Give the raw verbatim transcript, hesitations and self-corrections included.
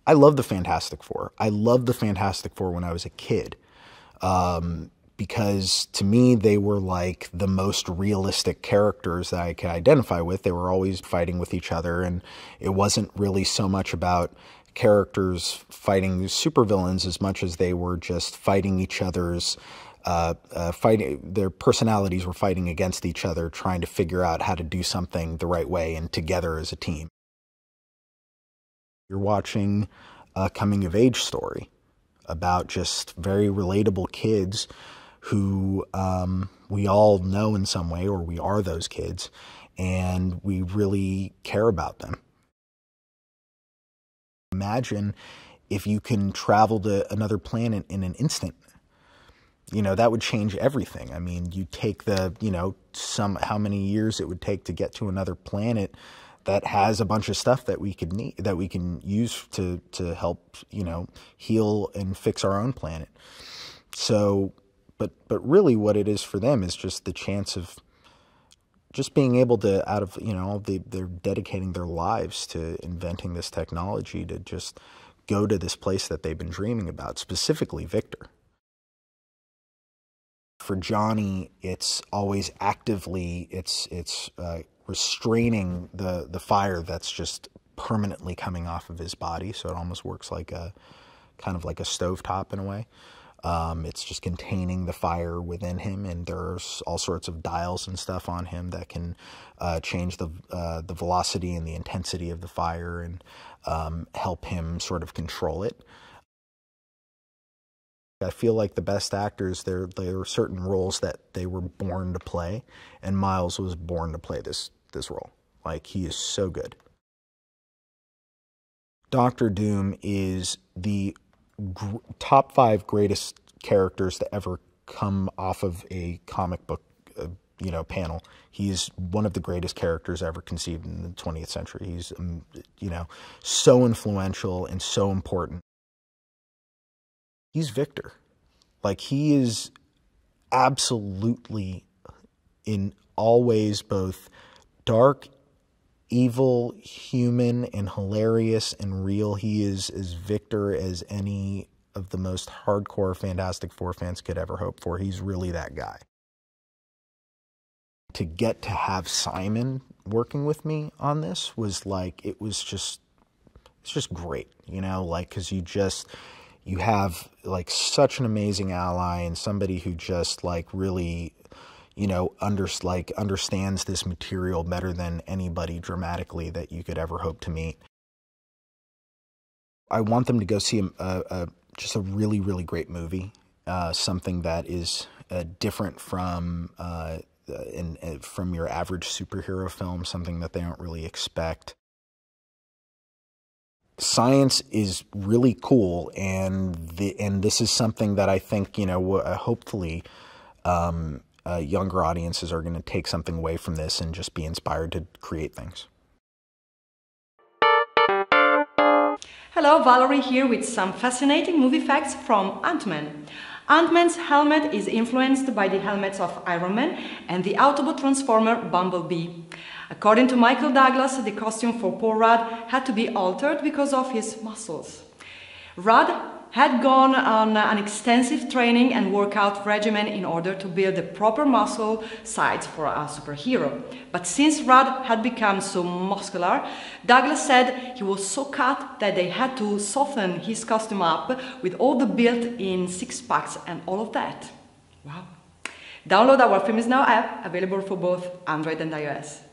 I love the Fantastic Four. I loved the Fantastic Four when I was a kid. Um, because to me, they were like the most realistic characters that I could identify with. They were always fighting with each other, and it wasn't really so much about characters fighting supervillains as much as they were just fighting each other's, uh, uh, fighting, their personalities were fighting against each other, trying to figure out how to do something the right way and together as a team. You're watching a coming-of-age story about just very relatable kids who um, we all know in some way, or we are those kids, and we really care about them. Imagine if you can travel to another planet in an instant. You know, that would change everything. I mean, you take the, you know, some, how many years it would take to get to another planet that has a bunch of stuff that we could need, that we can use to, to help, you know, heal and fix our own planet. So, but, but really what it is for them is just the chance of just being able to, out of, you know, they, they're dedicating their lives to inventing this technology to just go to this place that they've been dreaming about, specifically Victor. For Johnny, it's always actively, it's, it's uh, restraining the, the fire that's just permanently coming off of his body. So it almost works like a, kind of like a stovetop in a way. Um, it's just containing the fire within him, and there's all sorts of dials and stuff on him that can uh, change the uh, the velocity and the intensity of the fire, and um, help him sort of control it. I feel like the best actors, there there are certain roles that they were born to play, and Miles was born to play this this role. Like, he is so good. Doctor Doom is the Gr top five greatest characters to ever come off of a comic book, uh, you know, panel. He's one of the greatest characters ever conceived in the twentieth century. He's, um, you know, so influential and so important. He's Victor. Like, he is absolutely, in all ways, both dark, evil, human, and hilarious and real. He is as Victor as any of the most hardcore Fantastic Four fans could ever hope for. He's really that guy. To get to have Simon working with me on this was like, it was just, it's just great, you know, like, because you just, you have like such an amazing ally and somebody who just like really, you know, under, like, understands this material better than anybody dramatically that you could ever hope to meet. I want them to go see a, a, a just a really, really great movie, uh, something that is uh, different from uh, in, in, from your average superhero film, something that they don't really expect. Science is really cool, and the and this is something that I think, you know, uh, hopefully, um, Uh, younger audiences are going to take something away from this and just be inspired to create things. Hello, Valerie here with some fascinating movie facts from Ant-Man. Ant-Man's helmet is influenced by the helmets of Iron Man and the Autobot Transformer Bumblebee. According to Michael Douglas, the costume for Paul Rudd had to be altered because of his muscles. Rudd had gone on an extensive training and workout regimen in order to build the proper muscle size for a superhero. But since Rudd had become so muscular, Douglas said he was so cut that they had to soften his costume up with all the built-in six-packs and all of that. Wow! Download our Film Is Now app, available for both Android and iOS.